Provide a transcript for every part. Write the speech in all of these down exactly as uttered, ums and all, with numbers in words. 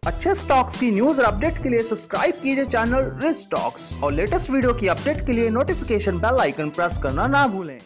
अच्छे स्टॉक्स की न्यूज और अपडेट के लिए सब्सक्राइब कीजिए चैनल रिच स्टॉक्स और लेटेस्ट वीडियो की अपडेट के लिए नोटिफिकेशन बेल आइकन प्रेस करना ना भूलें।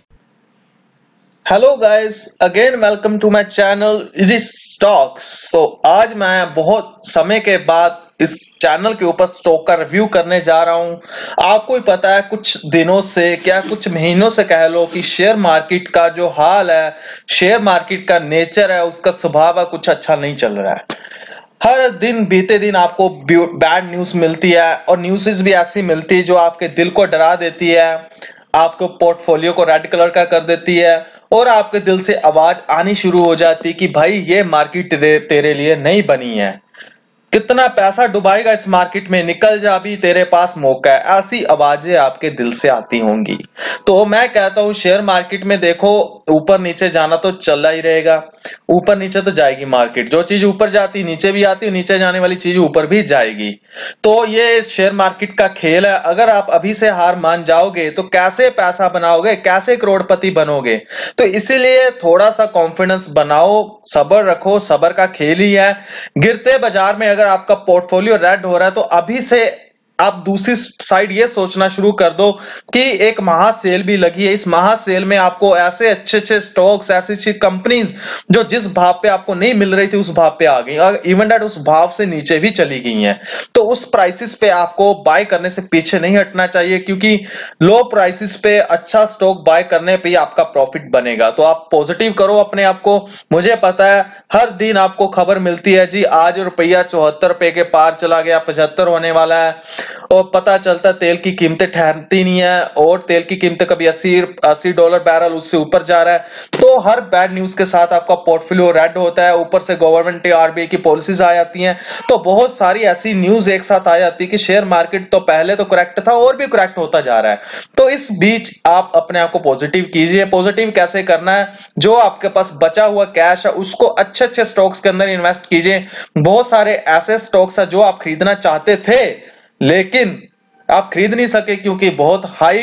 Hello guys, again welcome to my channel rich stocks. तो आज मैं बहुत समय के बाद इस चैनल के ऊपर स्टॉक का रिव्यू करने जा रहा हूं। आपको ही पता है कुछ दिनों से, क्या कुछ महीनों से कह लो, कि शेयर मार्केट का जो हाल है, शेयर मार्केट का नेचर है, उसका स्वभाव है, कुछ अच्छा नहीं चल रहा है। हर दिन बीते दिन आपको बैड न्यूज मिलती है और न्यूज़ भी ऐसी मिलती है जो आपके दिल को डरा देती है, आपको पोर्टफोलियो को रेड कलर का कर देती है और आपके दिल से आवाज आनी शुरू हो जाती है कि भाई ये मार्केट तेरे लिए नहीं बनी है, कितना पैसा डुबाएगा इस मार्केट में, निकल जा, भी तेरे पास मौका है। ऐसी आवाजें आपके दिल से आती होंगी। तो मैं कहता हूं शेयर मार्केट में देखो, ऊपर नीचे जाना तो चला ही रहेगा, ऊपर नीचे तो जाएगी मार्केट। जो चीज ऊपर जाती नीचे भी आती है, नीचे जाने वाली चीज ऊपर भी जाएगी। तो ये शेयर मार्केट का खेल है। अगर आप अभी से हार मान जाओगे तो कैसे पैसा बनाओगे, कैसे करोड़पति बनोगे। तो इसीलिए थोड़ा सा कॉन्फिडेंस बनाओ, सब्र रखो, सब्र का खेल ही है। गिरते बाजार में अगर आपका पोर्टफोलियो रेड हो रहा है तो अभी से आप दूसरी साइड ये सोचना शुरू कर दो कि एक महा सेल भी लगी है। इस महा सेल में आपको ऐसे अच्छे अच्छे स्टॉक्स, ऐसी अच्छी कंपनीज जो जिस भाव पे आपको नहीं मिल रही थी उस भाव पे आ गई, और इवन दैट उस भाव से नीचे भी चली गई हैं। तो उस प्राइसेस पे आपको बाय करने से पीछे नहीं हटना चाहिए, क्योंकि लो प्राइसेस पे अच्छा स्टॉक बाय करने पे ही आपका प्रॉफिट बनेगा। तो आप पॉजिटिव करो अपने आप को। मुझे पता है हर दिन आपको खबर मिलती है जी आज रुपया चौहत्तर रुपए के पार चला गया, पचहत्तर होने वाला है, और पता चलता तेल की कीमतें ठहरती नहीं है और तेल की कीमतें कभी अस्सी अस्सी डॉलर बैरल उससे ऊपर जा रहा है। तो हर बैड न्यूज के साथ आपका पोर्टफोलियो रेड होता है। ऊपर से गवर्नमेंट आरबीआई की पॉलिसीज आ जाती हैं, तो बहुत सारी ऐसी न्यूज एक साथ आ जाती है कि शेयर मार्केट तो पहले तो करेक्ट था और भी करेक्ट होता जा रहा है। तो इस बीच आप अपने आप को पॉजिटिव कीजिए। पॉजिटिव कैसे करना है, जो आपके पास बचा हुआ कैश है उसको अच्छे अच्छे स्टॉक्स के अंदर इन्वेस्ट कीजिए। बहुत सारे ऐसे स्टॉक्स है जो आप खरीदना चाहते थे लेकिन आप खरीद नहीं सके क्योंकि बहुत हाई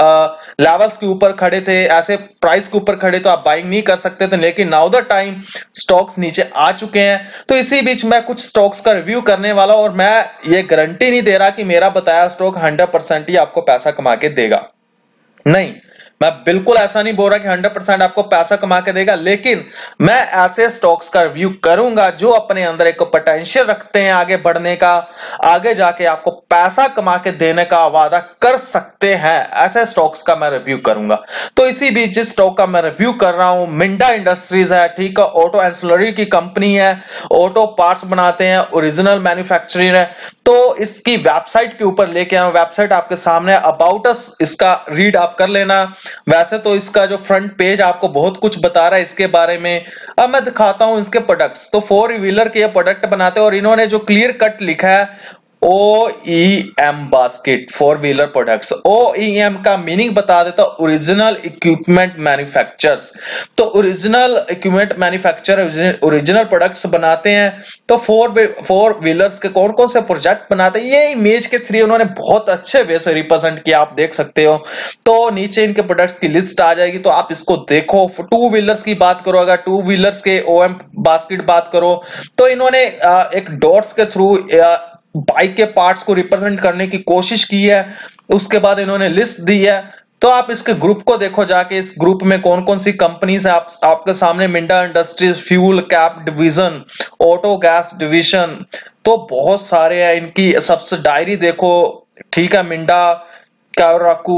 लेवल्स के ऊपर खड़े थे, ऐसे प्राइस के ऊपर खड़े, तो आप बाइंग नहीं कर सकते थे। लेकिन नाउ द टाइम स्टॉक्स नीचे आ चुके हैं। तो इसी बीच मैं कुछ स्टॉक्स का रिव्यू करने वाला हूं और मैं ये गारंटी नहीं दे रहा कि मेरा बताया स्टॉक हंड्रेड परसेंट ही आपको पैसा कमा के देगा। नहीं, मैं बिल्कुल ऐसा नहीं बोल रहा कि हंड्रेड परसेंट आपको पैसा कमा के देगा, लेकिन मैं ऐसे स्टॉक्स का रिव्यू करूंगा जो अपने अंदर एक पोटेंशियल रखते हैं आगे बढ़ने का, आगे जाके आपको पैसा कमा के देने का वादा कर सकते हैं। ऐसे स्टॉक्स का मैं रिव्यू करूंगा। तो इसी बीच जिस स्टॉक का मैं रिव्यू कर रहा हूं, मिंडा इंडस्ट्रीज है, ठीक है, ऑटो एंसिलरी की कंपनी है, ऑटो पार्ट्स बनाते हैं, ओरिजिनल मैन्युफैक्चरर है। तो इसकी वेबसाइट के ऊपर लेके आया, वेबसाइट आपके सामने, अबाउट अस इसका रीड आप कर लेना। वैसे तो इसका जो फ्रंट पेज आपको बहुत कुछ बता रहा है इसके बारे में। अब मैं दिखाता हूं इसके प्रोडक्ट्स। तो फोर व्हीलर के ये प्रोडक्ट बनाते हैं और इन्होंने जो क्लियर कट लिखा है O E M basket, four wheeler products. O E M का मीनिंग बता देता, ओरिजिनल इक्विपमेंट मैन्युफैक्चरर्स। तो original equipment manufacturer original products बनाते हैं। तो फोर फोर व्हीलर्स के कौन कौन से प्रोजेक्ट बनाते हैं ये इमेज के थ्रू उन्होंने बहुत अच्छे वे से रिप्रेजेंट किया, आप देख सकते हो। तो नीचे इनके प्रोडक्ट्स की लिस्ट आ जाएगी, तो आप इसको देखो। टू व्हीलर्स की बात करो, अगर टू व्हीलर्स के ओ एम बास्केट बात करो, तो इन्होंने एक डॉट्स के थ्रू बाइक के पार्ट्स को रिप्रेजेंट करने की कोशिश की है। उसके बाद इन्होंने लिस्ट दी है। तो आप इसके ग्रुप को देखो जाके, इस ग्रुप में कौन कौन सी कंपनीज है। आप, आपके सामने Minda industries, fuel cap division, auto gas division, तो बहुत सारे हैं। इनकी सब्सिडायरी देखो, ठीक है, मिंडा, काराकू,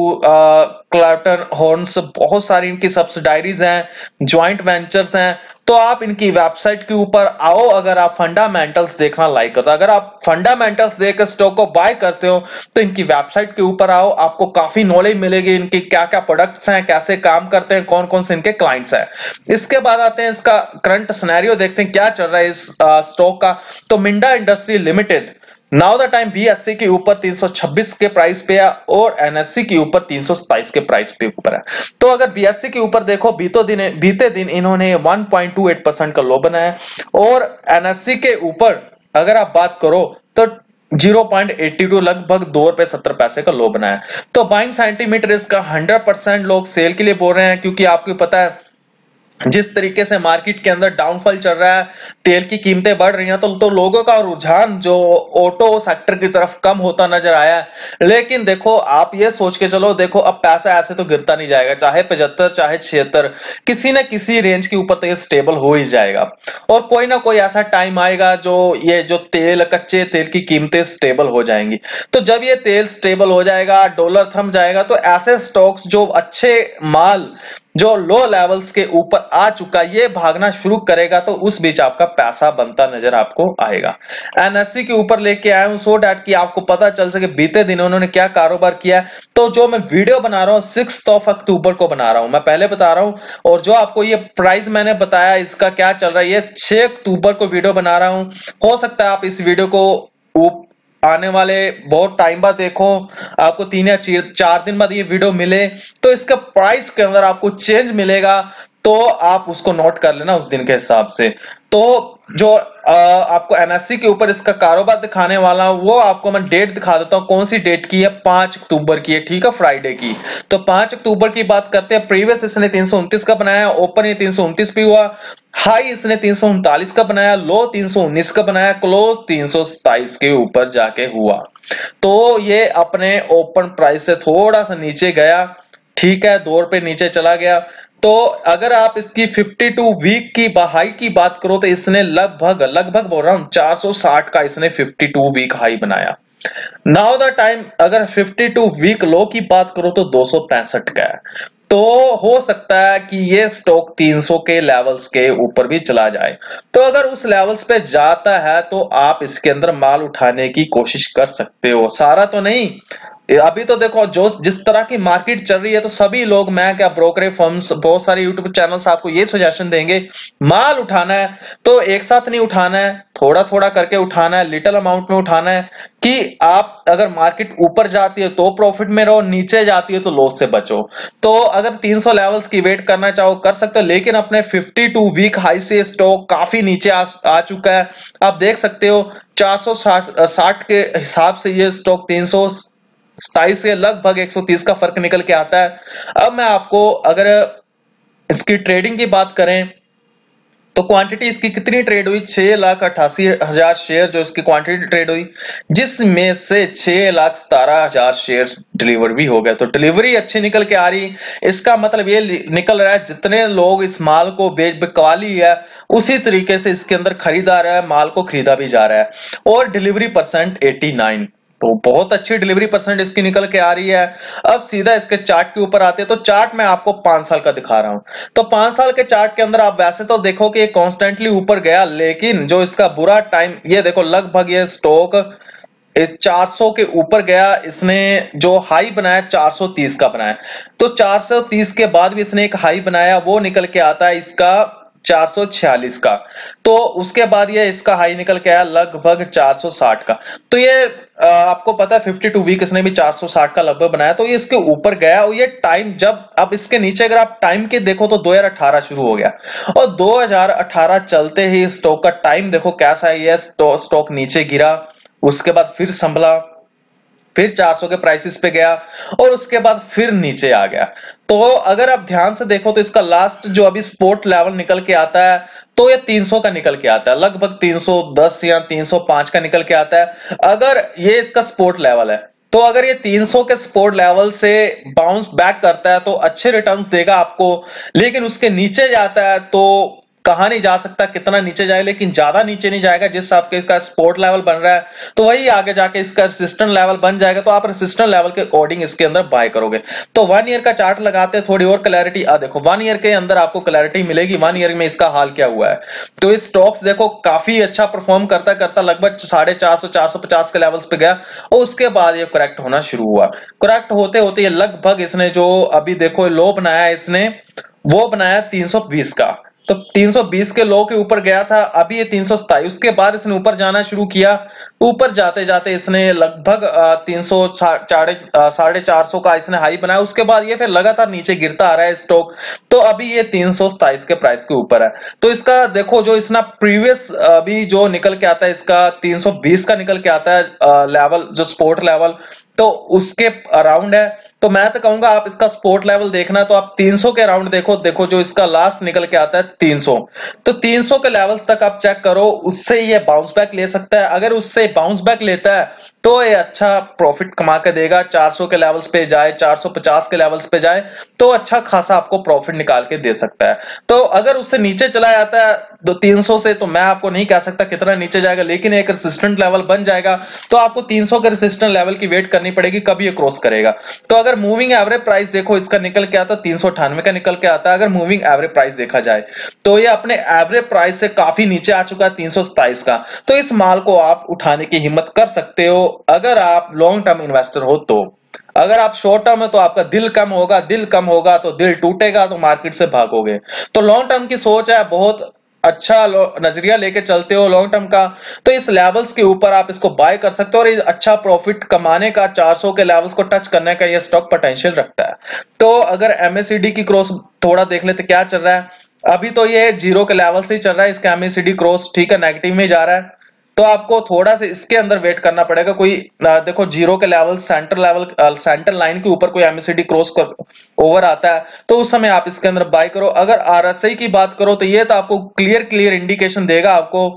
क्लार्टन हॉर्न्स, बहुत सारी इनकी सब्सिडायरीज हैं, ज्वाइंट वेंचर्स हैं। तो आप इनकी वेबसाइट के ऊपर आओ अगर आप फंडामेंटल्स देखना लाइक करते हो। अगर आप फंडामेंटल्स देख स्टॉक को बाय करते हो तो इनकी वेबसाइट के ऊपर आओ, आपको काफी नॉलेज मिलेगी इनकी क्या क्या प्रोडक्ट्स हैं, कैसे काम करते हैं, कौन कौन से इनके क्लाइंट्स हैं। इसके बाद आते हैं इसका करंट सिनेरियो, देखते हैं क्या चल रहा है इस स्टॉक का। तो Minda industry limited now the time BSC के ऊपर तीन सौ छब्बीस के प्राइस पे है और एनएससी के ऊपर तीन सौ सत्ताईस के प्राइस पे ऊपर है। तो अगर बीएससी के ऊपर देखो, बीते दिन बीते दिन इन्होंने one point two eight percent का लो बनाया और एनएससी के ऊपर अगर आप बात करो तो जीरो पॉइंट एटी टू, लगभग दो रुपए सत्तर पैसे का लो बनाया। तो बाइंग सेंटीमीटर इसका हंड्रेड परसेंट लोग सेल के लिए बोल रहे हैं, क्योंकि आपको पता है जिस तरीके से मार्केट के अंदर डाउनफॉल चल रहा है, तेल की कीमतें बढ़ रही हैं, तो तो लोगों का रुझान जो ऑटो सेक्टर की तरफ कम होता नजर आया है। लेकिन देखो आप ये सोच के चलो, देखो अब पैसा ऐसे तो गिरता नहीं जाएगा, चाहे पचहत्तर चाहे छिहत्तर, किसी न किसी रेंज के ऊपर तो ये स्टेबल हो ही जाएगा। और कोई ना कोई ऐसा टाइम आएगा जो ये जो तेल, कच्चे तेल की कीमतें स्टेबल हो जाएंगी। तो जब ये तेल स्टेबल हो जाएगा, डॉलर थम जाएगा, तो ऐसे स्टॉक्स जो अच्छे माल जो लो लेवल्स के ऊपर आ चुका ये भागना शुरू करेगा, तो उस बीच आपका पैसा बनता नजर आपको आएगा। एनएससी के ऊपर लेके आया हूं सो डैट कि आपको पता चल सके बीते दिनों उन्होंने क्या कारोबार किया। तो जो मैं वीडियो बना रहा हूं सिक्स ऑफ अक्टूबर को बना रहा हूं, मैं पहले बता रहा हूं। और जो आपको ये प्राइस मैंने बताया इसका क्या चल रहा है, ये छह अक्टूबर को वीडियो बना रहा हूं। हो सकता है आप इस वीडियो को आने वाले बहुत टाइम बाद देखो, आपको तीन या चार दिन बाद ये वीडियो मिले, तो इसका प्राइस के अंदर आपको चेंज मिलेगा, तो आप उसको नोट कर लेना उस दिन के हिसाब से। तो जो आ, आपको एनएससी के ऊपर इसका कारोबार दिखाने वाला हूं, वो आपको मैं डेट दिखा देता हूं। कौन सी डेट की है? पांच अक्टूबर की है, ठीक है, फ्राइडे की। तो पांच अक्टूबर की बात करते हैं। प्रीवियस इसने तीन सौ उनतीस का बनाया, ओपन ये तीन सौ उनतीस पे हुआ, हाई इसने तीन सौ उनतालीस का बनाया, लो तीन सौ उन्नीस का बनाया, क्लोज तीन सौ सताइस के ऊपर जाके हुआ। तो ये अपने ओपन प्राइस से थोड़ा सा नीचे गया, ठीक है, दो रुपए नीचे चला गया। तो अगर आप इसकी बावन वीक की हाई की बात करो, तो इसने लगभग लगभग बोल रहा हूं चार सौ साठ का इसने बावन वीक हाई बनाया। नाउ द टाइम अगर बावन वीक लो की बात करो तो दो सौ पैंसठ का है। तो हो सकता है कि ये स्टॉक तीन सौ के लेवल्स के ऊपर भी चला जाए। तो अगर उस लेवल्स पे जाता है तो आप इसके अंदर माल उठाने की कोशिश कर सकते हो, सारा तो नहीं। अभी तो देखो जो जिस तरह की मार्केट चल रही है, तो सभी लोग, मैं क्या, ब्रोकरेज फर्म्स, बहुत सारे यूट्यूब चैनल्स आपको ये सजेशन देंगे, माल उठाना है तो एक साथ नहीं उठाना है, थोड़ा थोड़ा करके उठाना है, लिटिल अमाउंट में उठाना है, कि आप अगर मार्केट ऊपर जाती है तो प्रॉफिट में रहो, नीचे जाती है तो लॉस से बचो। तो अगर तीन सौ लेवल्स की वेट करना चाहो कर सकते हो, लेकिन अपने बावन वीक हाई से स्टॉक काफी नीचे आ, आ चुका है। आप देख सकते हो चार सौ साठ के हिसाब से ये स्टॉक तीन सौ सताइस से लगभग एक सौ तीस का फर्क निकल के आता है। अब मैं आपको अगर इसकी ट्रेडिंग की बात करें तो क्वांटिटी इसकी कितनी ट्रेड हुई, छह लाख अट्ठासी हजार शेयर जो इसकी क्वांटिटी ट्रेड हुई, जिसमें से छह लाख सतारह हजार शेयर डिलीवर भी हो गए। तो डिलीवरी अच्छी निकल के आ रही, इसका मतलब ये निकल रहा है जितने लोग इस माल को बेच बिकवा ली है, उसी तरीके से इसके अंदर खरीदा रहा है, माल को खरीदा भी जा रहा है। और डिलीवरी परसेंट नवासी, तो बहुत अच्छी डिलीवरी परसेंट इसकी निकल के आ रही है। अब सीधा इसके चार्ट के ऊपर आते हैं, तो चार्ट मैं आपको पांच साल का दिखा रहा हूं। तो पांच साल के चार्ट के अंदर आप वैसे तो देखो कि ये कॉन्स्टेंटली ऊपर गया, लेकिन जो इसका बुरा टाइम, ये देखो लगभग ये स्टॉक इस चार सौ के ऊपर गया, इसने जो हाई बनाया चार सौ तीस का बनाया। तो चार सौ तीस के बाद भी इसने एक हाई बनाया, वो निकल के आता है इसका चार सौ छियालीस का। तो उसके बाद ये इसका हाई निकल के आया लगभग चार सौ साठ का। तो ये आ, आपको पता है बावन वीक इसने भी चार सौ साठ का लगभग बनाया, तो ये इसके ऊपर गया। और ये टाइम जब अब इसके नीचे अगर आप टाइम के देखो तो दो हज़ार अठारह शुरू हो गया, और दो हज़ार अठारह चलते ही स्टॉक का टाइम देखो कैसा है। ये स्टॉक नीचे गिरा, उसके बाद फिर संभला, फिर चार सौ के प्राइसेस पे गया, और उसके बाद फिर नीचे आ गया। तो अगर आप ध्यान से देखो तो इसका लास्ट जो अभी सपोर्ट लेवल निकल के आता है, तो ये तीन सौ का निकल के आता है, लगभग तीन सौ दस या तीन सौ पाँच का निकल के आता है। अगर ये इसका सपोर्ट लेवल है, तो अगर ये तीन सौ के सपोर्ट लेवल से बाउंस बैक करता है तो अच्छे रिटर्न्स देगा आपको। लेकिन उसके नीचे जाता है तो कहां नहीं जा सकता, कितना नीचे जाए, लेकिन ज्यादा नीचे नहीं जाएगा। जिस आपके इसका सपोर्ट लेवल बन रहा है, तो वही आगे जाके इसका रेसिस्टेंस लेवल बन जाएगा। तो आप रेसिस्टेंस लेवल के अकॉर्डिंग इसके अंदर बाय करोगे। तो वन ईयर का चार्ट लगाते हैं, थोड़ी और क्लैरिटी आ देखो, वन ईयर के अंदर आपको क्लैरिटी मिलेगी वन ईयर में इसका हाल क्या हुआ है। तो इस स्टॉक्स देखो काफी अच्छा परफॉर्म करता करता लगभग साढ़े चार सौ चार सौ पचास के लेवल्स पे गया, और उसके बाद ये करेक्ट होना शुरू हुआ। करेक्ट होते होते ये लगभग इसने जो अभी देखो लो बनाया, इसने वो बनाया तीन सौ बीस का। तो तीन सौ बीस के लो के ऊपर गया था, अभी ये तीन सौ सताईस, उसके बाद इसने ऊपर जाना शुरू किया। ऊपर जाते जाते इसने लगभग तीन सौ साढ़े चार सौ का इसने हाई बनाया, उसके बाद ये फिर लगातार नीचे गिरता आ रहा है स्टॉक। तो अभी ये तीन सौ सताईस के प्राइस के ऊपर है। तो इसका देखो जो इसना प्रीवियस अभी जो निकल के आता है, इसका तीन सौ बीस का निकल के आता है लेवल, जो सपोर्ट लेवल, तो उसके अराउंड है। तो तो मैं तो कहूंगा आप इसका सपोर्ट लेवल देखना तो आप तीन सौ के अराउंड देखो देखो जो इसका लास्ट निकल के आता है तीन सौ, तो तीन सौ के लेवल तक आप चेक करो, उससे ये बाउंस बैक ले सकता है। अगर उससे बाउंस बैक लेता है तो ये अच्छा प्रॉफिट कमा के देगा, चार सौ के लेवल्स पे जाए, चार सौ पचास के लेवल्स पे जाए तो अच्छा खासा आपको प्रॉफिट निकाल के दे सकता है। तो अगर उससे नीचे चला जाता है दो तीन सौ से, तो मैं आपको नहीं कह सकता कितना नीचे जाएगा, लेकिन एक रेसिस्टेंट लेवल बन जाएगा तो आपको तीन सौ के रेसिस्टेंट लेवल की वेट करनी पड़ेगी कब ये क्रॉस करेगा। तो अगर मूविंग एवरेज प्राइस देखो इसका निकल के आता तीन सौ अठानवे का निकल के आता है, अगर मूविंग एवरेज प्राइस देखा जाए तो ये अपने एवरेज प्राइस से काफी नीचे आ चुका है तीन सौ सत्ताईस का। तो इस माल को आप उठाने की हिम्मत कर सकते हो अगर आप लॉन्ग टर्म इन्वेस्टर हो। तो अगर आप शॉर्ट टर्म है तो आपका दिल कम होगा, दिल कम होगा तो दिल टूटेगा, तो मार्केट से भागोगे। तो लॉन्ग टर्म की सोच है, बहुत अच्छा नजरिया लेके चलते हो लॉन्ग टर्म का, तो इस लेवल्स के ऊपर आप इसको बाय कर सकते हो और अच्छा प्रॉफिट कमाने का, चार सौ के लेवल्स को टच करने का ये स्टॉक पोटेंशियल रखता है। तो अगर एमएसीडी की क्रॉस थोड़ा देख लेते क्या चल रहा है, अभी तो ये जीरो के लेवल से ही चल रहा है, इसका एमएसीडी क्रॉस ठीक है नेगेटिव में जा रहा है, तो आपको थोड़ा सा इसके अंदर वेट करना पड़ेगा। कोई देखो जीरो के level centre level centre line के ऊपर कोई एमएसीडी क्रॉस कर ओवर आता है तो उस समय आप इसके अंदर बाय करो। अगर आरएसआई की बात करो तो ये तो आपको क्लियर क्लियर इंडिकेशन देगा आपको।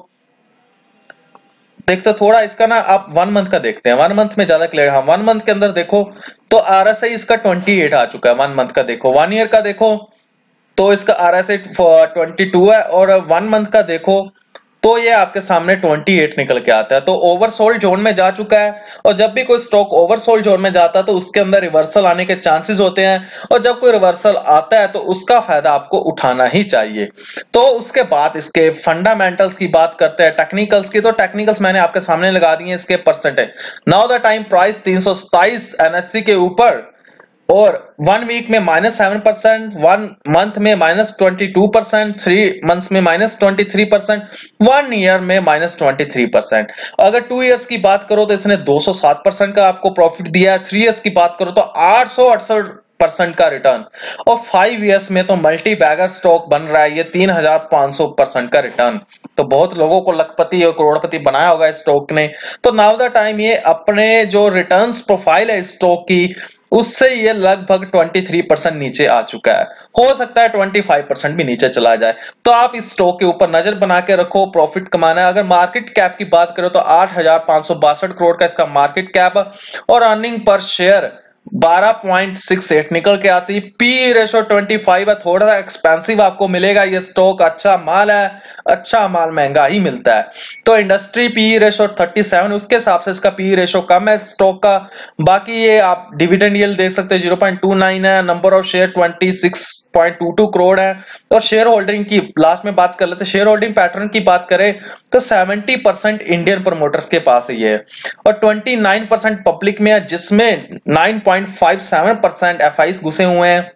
देखते थोड़ा इसका ना आप वन मंथ का देखते हैं, वन मंथ में ज्यादा क्लियर। हाँ वन मंथ के अंदर देखो तो आरएसआई इसका अट्ठाईस आ चुका है वन मंथ का। देखो वन ईयर का देखो तो इसका आरएसआई बाईस है और वन मंथ का देखो तो ये आपके सामने अट्ठाईस निकल के आता है। तो ओवरसोल्ड जोन में जा चुका है और जब भी कोई स्टॉक ओवरसोल्ड जोन में जाता है तो उसके अंदर रिवर्सल आने के चांसेस होते हैं और जब कोई रिवर्सल आता है तो उसका फायदा आपको उठाना ही चाहिए। तो उसके बाद इसके फंडामेंटल्स की बात करते हैं, टेक्निकल्स की। तो टेक्निकल्स मैंने आपके सामने लगा दिए, इसके percentage. Now the time price तीन सौ सत्ताईस एनएससी के ऊपर और वन वीक में minus seven percent, one month में minus twenty two percent, three months में minus twenty three percent, one year में माइनस ट्वेंटी थ्री परसेंट। अगर टू इयर्स की बात करो तो इसने दो सौ सात परसेंट का आपको प्रॉफिट दिया है, थ्री इयर्स की बात करो तो आठ सौ अड़सठ परसेंट का रिटर्न, और फाइव इयर्स में तो मल्टी बैगर स्टॉक बन रहा है ये तीन हजार पांच सौ परसेंट का रिटर्न। तो बहुत लोगों को लखपति और करोड़पति बनाया होगा इस स्टॉक ने। तो नाउ द टाइम ये अपने जो रिटर्न्स प्रोफाइल है स्टॉक की उससे ये लगभग तेईस परसेंट नीचे आ चुका है, हो सकता है पच्चीस परसेंट भी नीचे चला जाए। तो आप इस स्टॉक के ऊपर नजर बना के रखो, प्रॉफिट कमाना है। अगर मार्केट कैप की बात करो तो आठ हजार पांच सौ बासठ करोड़ का इसका मार्केट कैप और अर्निंग पर शेयर बारह पॉइंट सिक्स एट निकल के आती है। पी रेशो पच्चीस है, थोड़ा सा एक्सपेंसिव आपको मिलेगा ये स्टॉक, अच्छा माल है, अच्छा माल महंगा ही मिलता है। तो इंडस्ट्री पी रेशो सैंतीस, उसके हिसाब से इसका पी रेशो कम है स्टॉक का। बाकी ये आप डिविडेंड यील्ड देख सकते हैं जीरो पॉइंट टू नाइन है, नंबर ऑफ शेयर छब्बीस पॉइंट टू टू करोड़ है। और शेयर होल्डिंग की लास्ट में बात कर लेते हैं, शेयर होल्डिंग पैटर्न की बात करें तो सत्तर परसेंट इंडियन प्रमोटर्स के पास ही है और उनतीस परसेंट पब्लिक में है, जिसमें नौ point five seven percent FIs घुसे हुए हैं,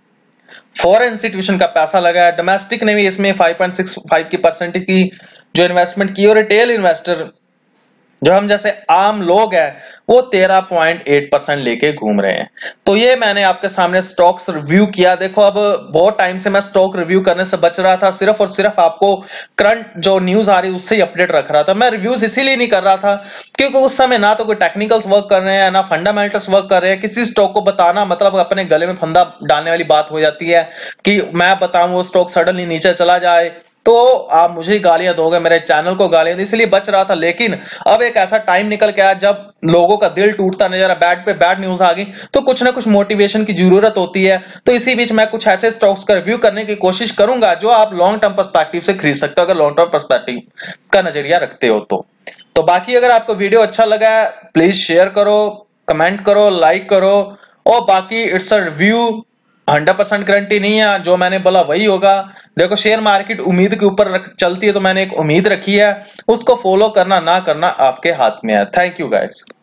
फॉरेन इंस्टीट्यूशन का पैसा लगा है, डोमेस्टिक ने भी इसमें फाइव पॉइंट सिक्स फाइव की परसेंट की जो इन्वेस्टमेंट की, और रिटेल इन्वेस्टर जो हम जैसे आम लोग हैं वो तेरह पॉइंट आठ परसेंट लेके घूम रहे हैं। तो ये मैंने आपके सामने स्टॉक्स रिव्यू किया। देखो अब बहुत टाइम से मैं स्टॉक रिव्यू करने से बच रहा था, सिर्फ और सिर्फ आपको करंट जो न्यूज आ रही है उससे ही अपडेट रख रहा था। मैं रिव्यूज इसीलिए नहीं कर रहा था क्योंकि उस समय ना तो कोई टेक्निकल्स वर्क कर रहे हैं ना फंडामेंटल्स वर्क कर रहे हैं। किसी स्टॉक को बताना मतलब अपने गले में फंदा डालने वाली बात हो जाती है कि मैं बताऊं वो स्टॉक सडनली नीचे चला जाए तो आप मुझे गालियां दोगे, मेरे चैनल को गालियां, इसलिए बच रहा था। लेकिन अब एक ऐसा टाइम निकल के आया जब लोगों का दिल टूटता नजर आ, बैड पे बैड न्यूज आ गई तो कुछ ना कुछ मोटिवेशन की जरूरत होती है। तो इसी बीच मैं कुछ ऐसे स्टॉक्स का रिव्यू करने की कोशिश करूंगा जो आप लॉन्ग टर्म पर्सपेक्टिव से खरीद सकते हो, अगर लॉन्ग टर्म पर्सपेक्टिव का नजरिया रखते हो तो। तो बाकी अगर आपको वीडियो अच्छा लगा है प्लीज शेयर करो, कमेंट करो, लाइक करो, और बाकी it's a review, hundred percent guarantee नहीं है, जो मैंने बोला वही होगा। देखो शेयर मार्केट उम्मीद के ऊपर चलती है तो मैंने एक उम्मीद रखी है, उसको फॉलो करना ना करना आपके हाथ में है। Thank you guys.